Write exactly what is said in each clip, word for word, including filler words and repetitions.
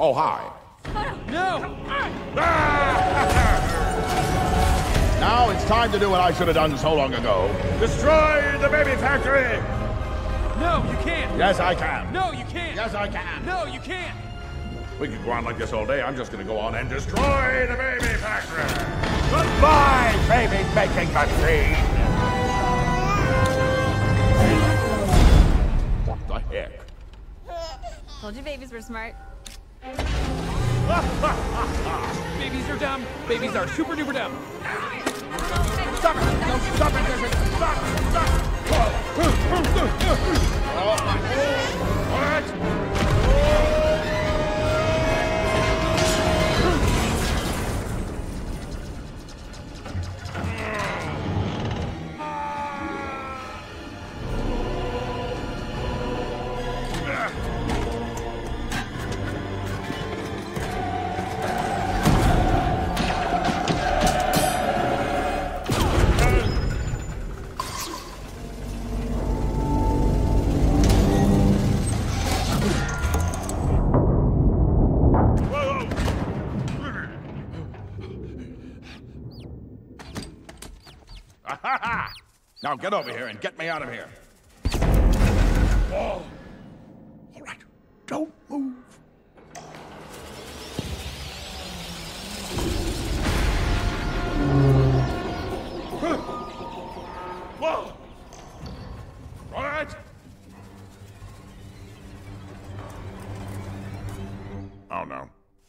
Oh, hi. No! Now it's time to do what I should have done so long ago. Destroy the baby factory! No, you can't! Yes, I can. No, you can't! Yes, I can. No, you can't! We could go on like this all day. I'm just gonna go on and destroy the baby factory. Goodbye, baby making machine. What the heck? Told you babies were smart. Babies are dumb. Babies are super duper dumb. Stop it! No, stop it! Stop! Stop! What? Now get over here and get me out of here. Oh. All right, don't move. Whoa! All right. Oh no.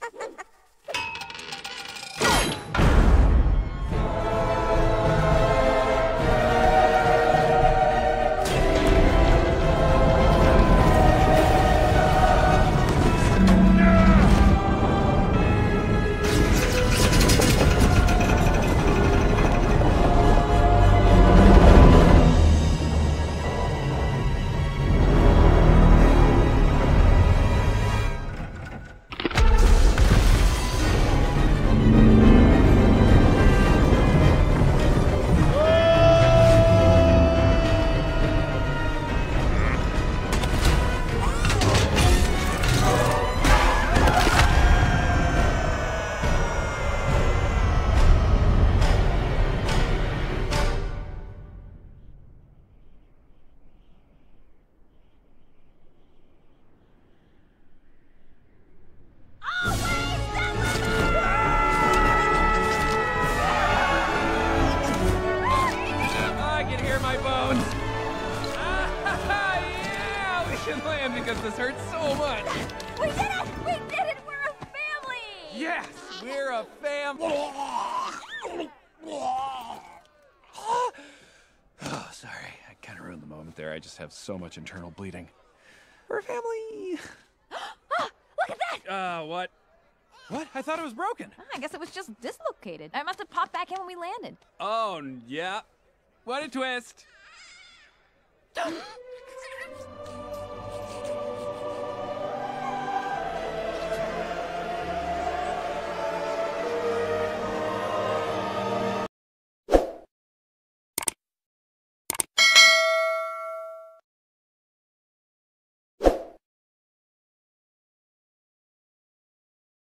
Because this hurts so much. We did it! We did it! We're a family! Yes, we're a family. Oh, sorry. I kind of ruined the moment there. I just have so much internal bleeding. We're a family. Ah, look at that! Uh, what? What? I thought it was broken. Oh, I guess it was just dislocated. I must have popped back in when we landed. Oh, yeah. What a twist.